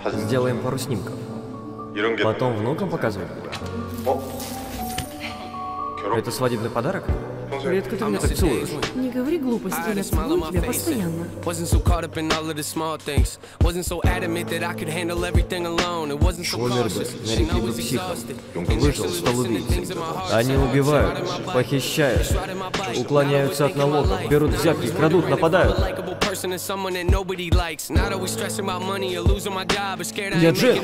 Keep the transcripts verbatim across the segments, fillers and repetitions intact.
Сделаем пару снимков. Потом внукам показывать. Это свадебный подарок? Редко ты меня так целуешь. Не говори глупости, я целую тебя постоянно. Швобербе нарекли бы психом. Выжил, стал убийцей. Они убивают, похищают, уклоняются от налогов, берут взятки, крадут, нападают. Я Джин.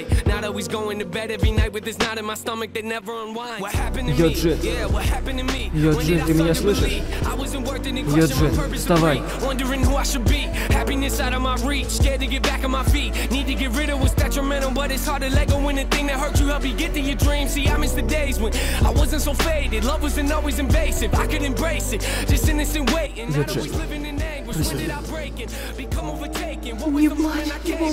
Я Джин. Я Джин, ты меня слышишь? Я Джин, вставай. Не плачь,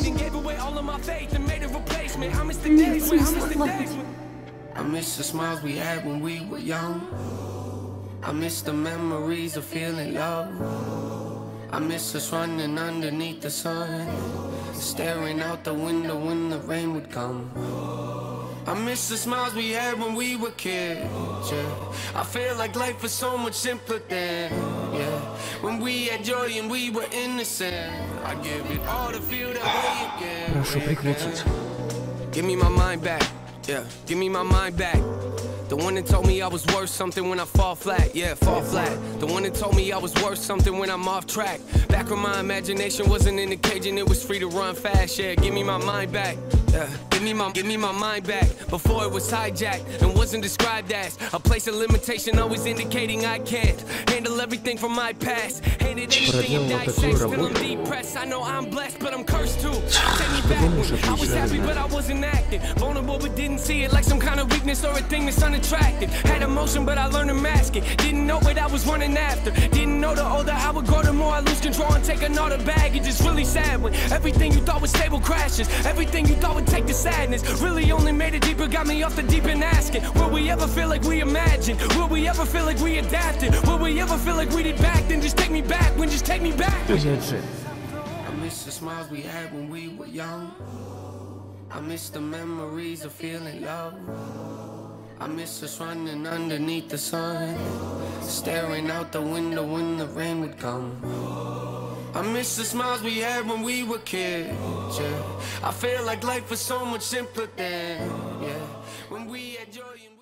нет смысла плакать. I miss the smiles we had when we were young. I miss the memories of feeling love. I miss us running underneath the sun, staring out the window when the rain would come. I miss the smiles we had when we were kids, yeah. I feel like life was so much simpler then, yeah. When we had joy and we were innocent. I give it all to feel that way again. Прошу прекратить. Give me my mind back, yeah. Give me my mind back. The one that told me I was worth something when I fall flat, yeah, fall flat. The one that told me I was worth something when I'm off track. Back when my imagination wasn't in the cage and it was free to run fast, yeah. Give me my mind back, yeah. Give me my, give me my mind back. Before it was hijacked and wasn't described as a place of limitation, always indicating I can't handle everything from my past. Hated everything and dissect, still I'm depressed. I know I'm blessed, but I'm cursed too. Take me back when I was happy, but I wasn't acting. Vulnerable, but didn't see it like some kind of weakness or a thing that's unattractive. Had emotion, but I learned to mask it. Didn't know what I was running after. Didn't know the older I would grow, the more I lose control and take another baggage. It's really sad when everything you thought was stable crashes. Everything you thought would take the sadness really only made it deeper, got me off the deep end asking, will we ever feel like we imagined? Will we ever feel like we adapted? Will we ever feel like we did back then? Just take me back, when just take me back. I miss the smiles we had when we were young. I miss the memories of feeling love. I miss us running underneath the sun, staring out the window when the rain would come. I miss the smiles we had when we were kids, yeah. I feel like life was so much simpler then, yeah. When we had joy and